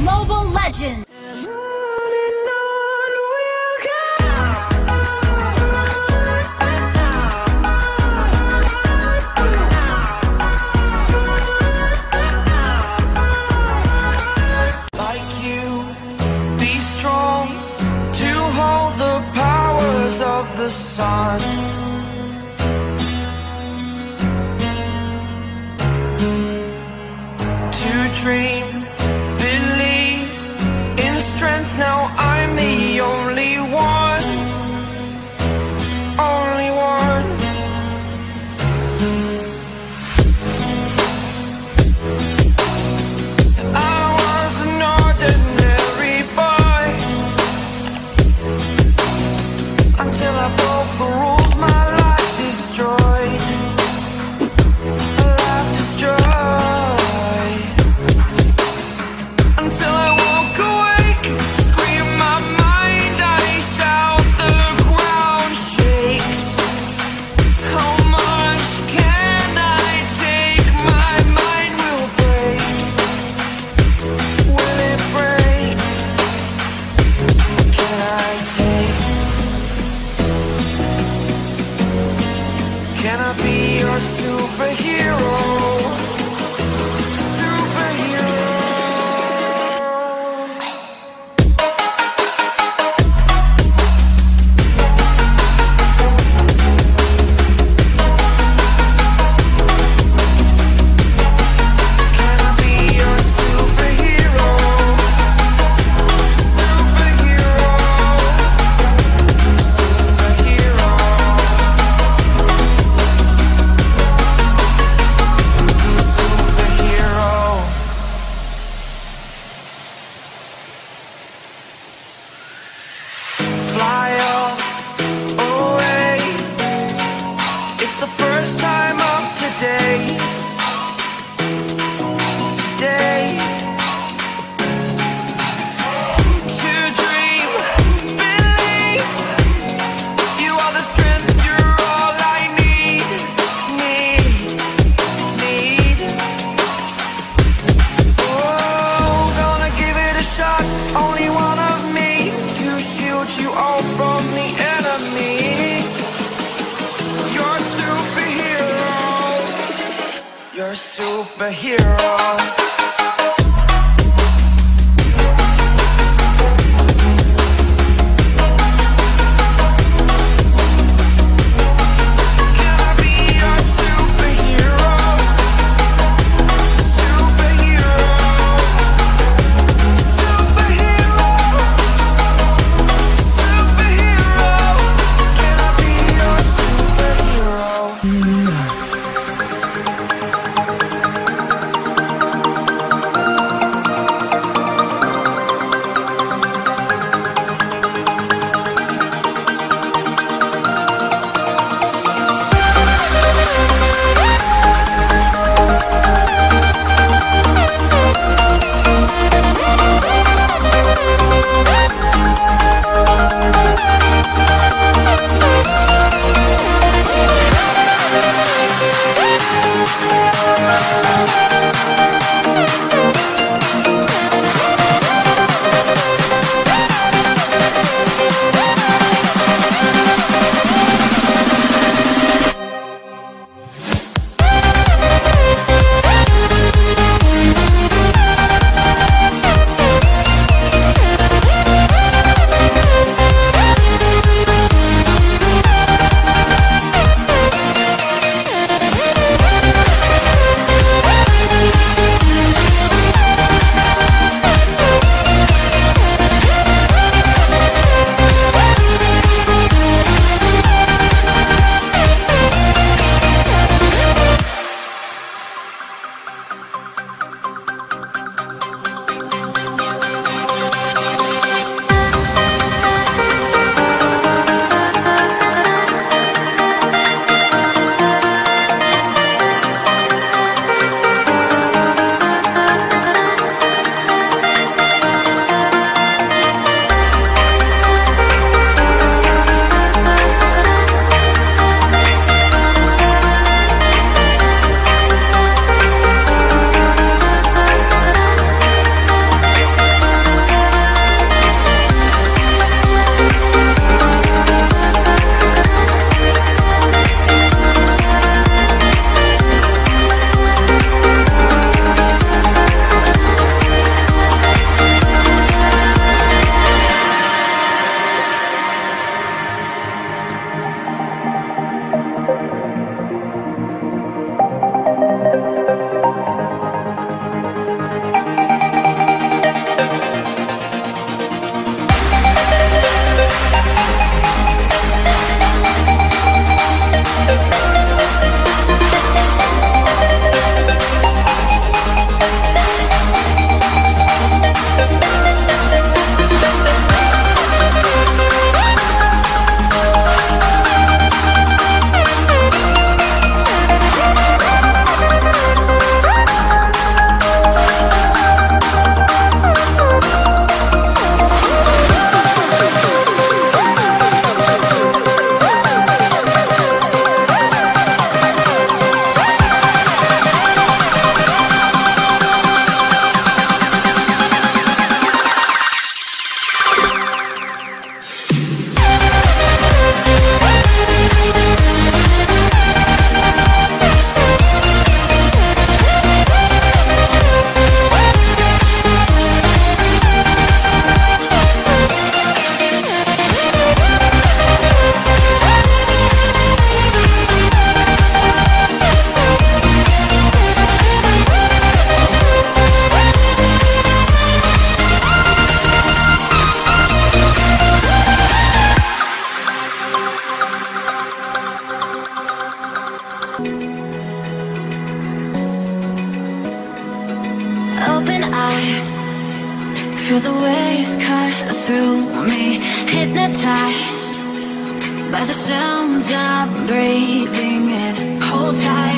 Mobile Legends! Like you, be strong to hold the powers of the sun. To dream, believe in strength. Now I'm the only one, only one. I was an ordinary boy until I broke the rules. My life destroyed, a life destroyed. Until I woke awake, scream my mind, I shout, the ground shakes. How much can I take? My mind will break. Will it break? Can I take? Can I be your superhero? Fly away. It's the first time of today. Today. To dream, believe. You are the strength, you're all I need. Need. Oh, gonna give it a shot. Only one of me to shield you all from the enemy. You're a superhero. You're a superhero. Can I be your superhero? Superhero. Superhero. Superhero. Can I be your superhero? Feel the waves cut through me, hypnotized by the sounds I'm breathing in. Hold tight.